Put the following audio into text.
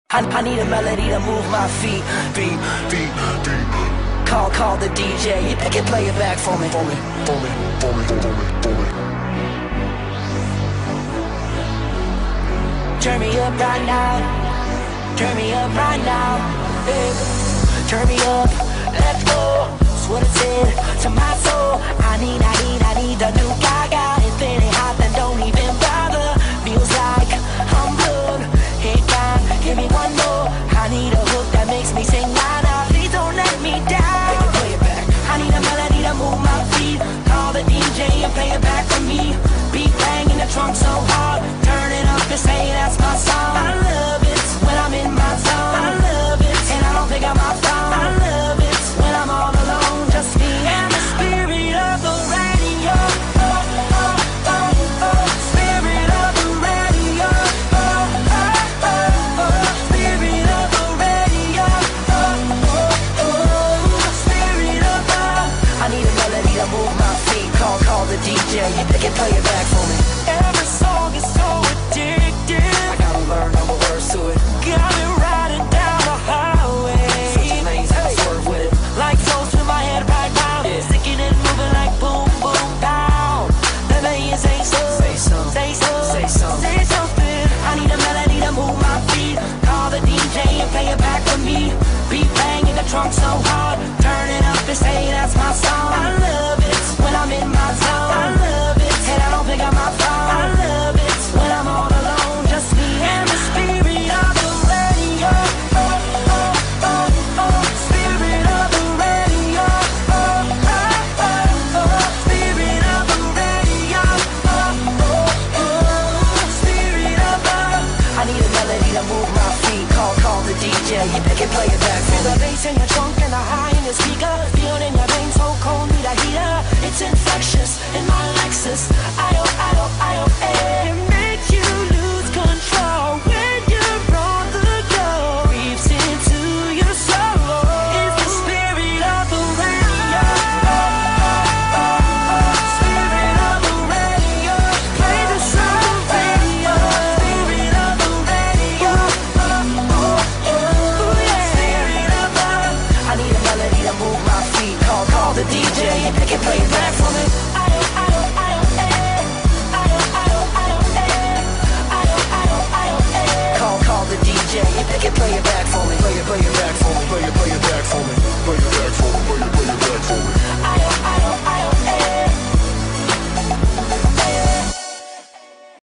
I need a melody to move my feet. Call the DJ. You can play it back for me. Turn me up right now. Turn me up right now. Baby. Turn me up. Let's go. That's what it said to my soul. I need the new Gaga. If it ain't hot, then don't even bother. Feels like I'm good. Hey, God, give me one more. I need a hook that makes me sing louder. Please don't let me down. Play it back. I need a melody to move my feet. Call the DJ and play it back for me. Beat bang in the trunk so hard. Turn it up and say that's my song. I love it when I'm in my zone. I love it and I don't pick up my phone. I love it when I'm all alone, just me and the spirit of the radio. Spirit of the radio. Spirit of the radio. Spirit of the. I need a melody to move my feet. Call the DJ. You can play it back for me. Every song is so addictive. I gotta learn all the words to it. Got me riding down the highway. Switching lanes and I swerve with it. Like toast to my head right now. Yeah. Sticking and moving like boom, boom, down. Let me say so. Say something. Say so. Say something. Say something. I need a melody to move my feet. Call the DJ and play it back for me. Beat bang in the trunk so hard. Turn it up and say that's my song. I love it when I'm in my zone. I love it and I don't pick up my phone. I love it when I'm all alone, just me and the spirit of the radio. Spirit of the radio. Spirit of the radio. Spirit of the. I need a melody to move my feet. Call the DJ. You can play it back. Feel the bass in your trunk and the high in your speaker. Feel it in your veins, so cold, need a heater. It's infectious in my Lexus.